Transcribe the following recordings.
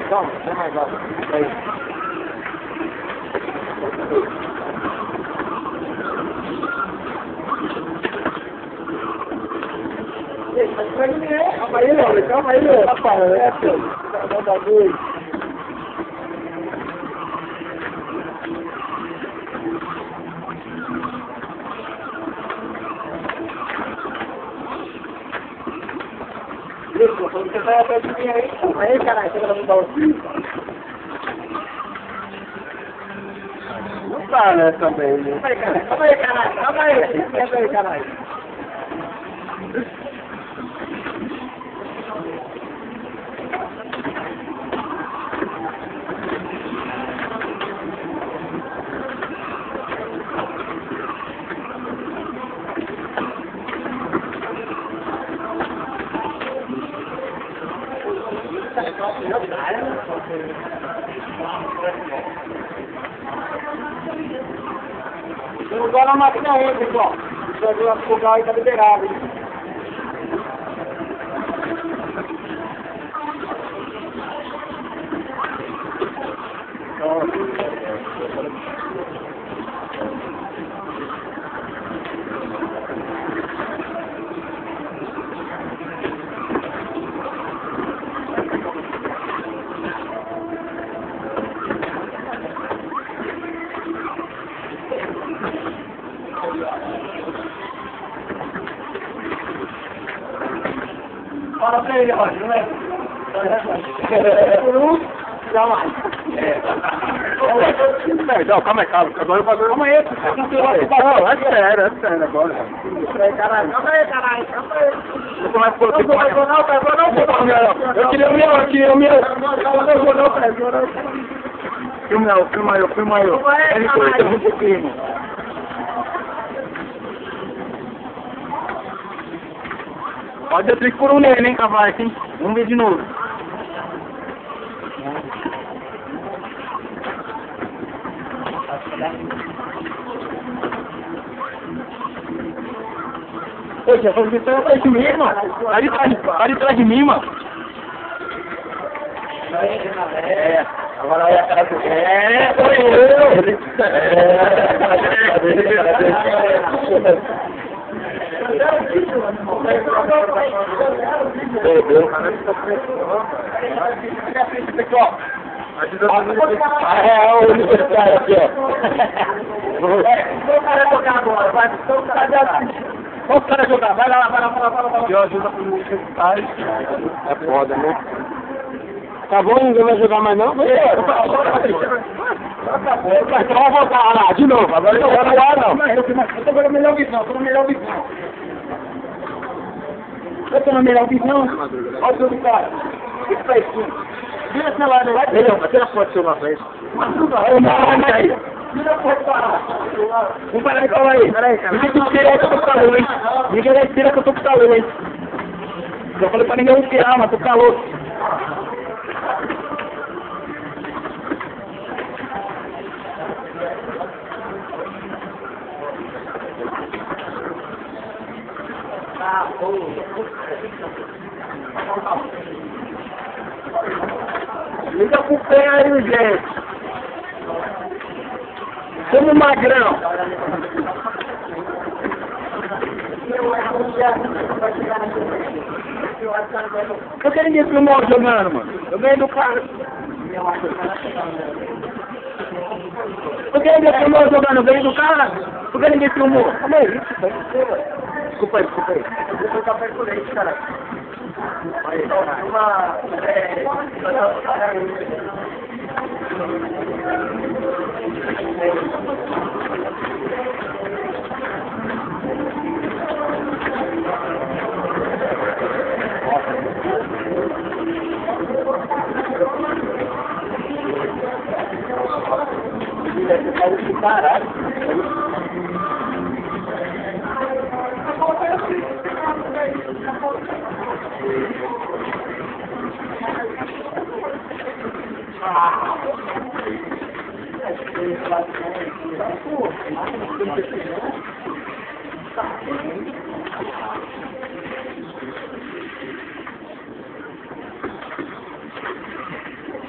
Calma, é mais alto. Aí. Calma aí, Léo. Calma aí, Léo. Tá bagulho. Você vai atrás de mim aí? Calma aí, caralho. Você vai me dar o fio? Não tá, né, também, né? Calma aí, caralho. Calma aí, caralho. Vou usar na máquina aí, pessoal. Vai ver o fogar aí, tá liberado, hein? Fala pra ele, Roger, não é? Por um, dá mais. Não, calma aí, calma. Agora eu vou fazer. Calma aí, não, é sério agora. Caralho, calma aí, caralho. Eu começo por aqui. Eu queria o meu. Filma eu. Ele foi um pouquinho. Pode dar clique por um nele, hein, cavalo, hein? Vamos ver de novo. Poxa, você tá atrás de mim, mano? Tá de trás de mim, mano. É, agora é a cara do... Foi eu! Pessoal, é o universitário aqui, ó. O cara jogar agora, vai. Vamos o cara jogar, vai lá. Eu ajudo com o universitário. É foda, né? Acabou, ninguém vai jogar mais não? Acabou. Então vamos voltar lá, de novo. Agora eu vou lá, não. Eu tô na melhor visão, Eu tô na melhor visão? Olha o seu cara. O que faz isso? Vira essa lá, né? Tira a foto seu na frente. Tira a foto para. Vamos parar de falar aí. Peraí, cara. Ninguém tira que eu tô com calor, hein? Ninguém tira que eu tô com calor, hein? Já falei pra ninguém não tirar, mas tô com calor. Liga pro pé aí, gente. Como magrão. Por que ninguém filmou jogando, mano? Eu ganhei do cara. Por que ninguém filmou jogando? Eu ganhei do cara. Por que ninguém filmou? Como é isso? Desculpa aí. Eu vou café com leite, cara. Aí, caralho.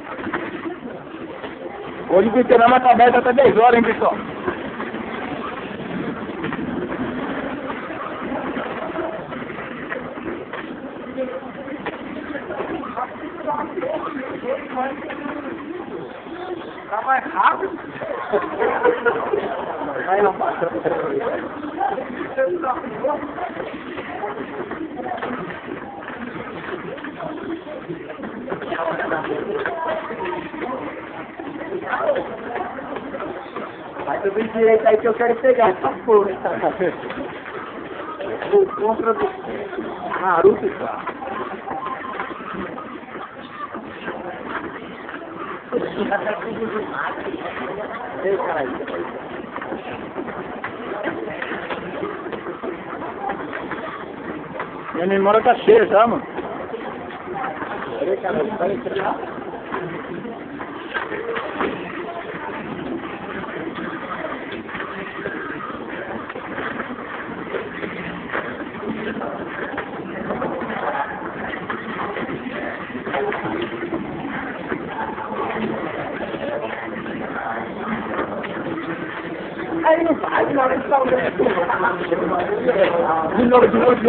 Hoje o Fliperama tá aberto até 10 horas, hein, pessoal? Tá mais rápido? Vai não passa. Vai subir direito aí que eu quero pegar essa porra. O contra do Naruto, cara. Ei, caralho. Minha memória tá cheia já, mano. Ei, caralho, vai entregar? Aí não vai, na hora de sair. De novo.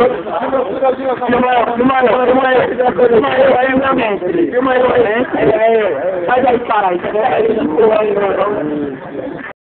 Filma eu aí na mente. Filma eu aí. Faz aí, para aí.